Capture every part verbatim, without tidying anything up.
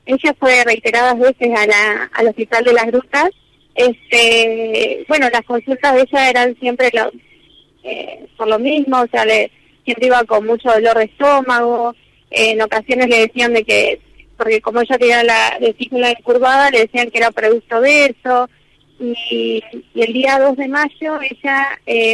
ella fue reiteradas veces a la, al hospital de las Grutas. Este, bueno, las consultas de ella eran siempre lo, eh, por lo mismo, o sea, le, siempre iba con mucho dolor de estómago, eh, en ocasiones le decían de que, porque como ella tenía la vesícula encurvada, le decían que era producto de eso, y, y el día dos de mayo ella eh,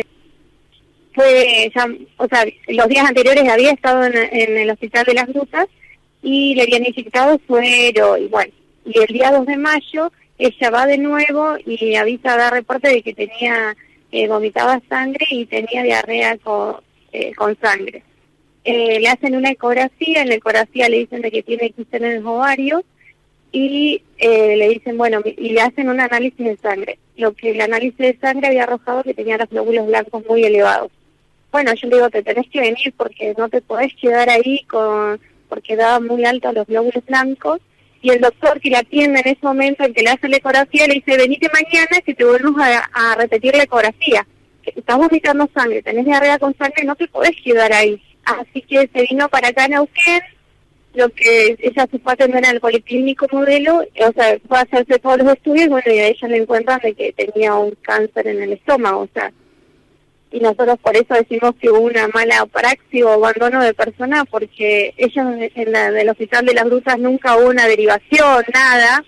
fue, ya, o sea, los días anteriores había estado en, en el hospital de las Grutas, y le habían inyectado suero, y bueno, y el día dos de mayo ella va de nuevo y avisa, da reporte de que tenía, eh, vomitaba sangre y tenía diarrea con, eh, con sangre. Eh, le hacen una ecografía, en la ecografía le dicen de que tiene quiste en los ovarios, y eh, le dicen, bueno, y le hacen un análisis de sangre. Lo que el análisis de sangre había arrojado que tenía los glóbulos blancos muy elevados. Bueno, yo le digo, te tenés que venir porque no te podés quedar ahí con, porque daba muy alto los glóbulos blancos, y el doctor que la atiende en ese momento, el que le hace la ecografía, le dice, venite mañana que te volvemos a, a repetir la ecografía, que estás vomitando sangre, tenés diarrea con sangre, no te podés quedar ahí. Así que se vino para acá a Neuquén, lo que ella se fue a atender al Policlínico Modelo, o sea, fue a hacerse todos los estudios, bueno, y a ella le encuentran de que tenía un cáncer en el estómago, o sea, y nosotros por eso decimos que hubo una mala praxis o abandono de persona, porque ellos en la del Hospital de las Grutas nunca hubo una derivación, nada,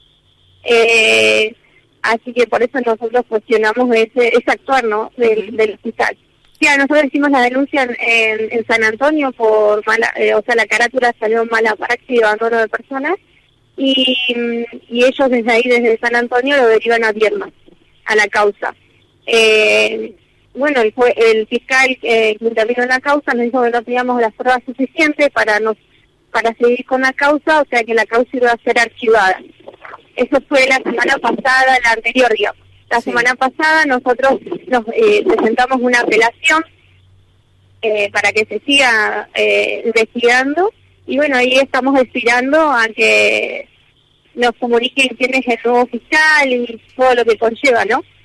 eh, así que por eso nosotros cuestionamos ese, ese actuar, ¿no?, del, del hospital. Sí, nosotros hicimos la denuncia en, en, en San Antonio por mala, eh, o sea, la carátula salió mala praxis de abandono de personas, y, y ellos desde ahí, desde San Antonio, lo derivan a Viedma, a la causa. Eh, bueno, el, el fiscal eh, que intervino en la causa nos dijo que no teníamos las pruebas suficientes para nos para seguir con la causa, o sea que la causa iba a ser archivada. Eso fue la semana pasada, la anterior, digamos. La sí. semana pasada nosotros nos eh, presentamos una apelación eh, para que se siga eh, investigando, y bueno, ahí estamos esperando a que nos comuniquen quién es el nuevo fiscal y todo lo que conlleva, ¿no?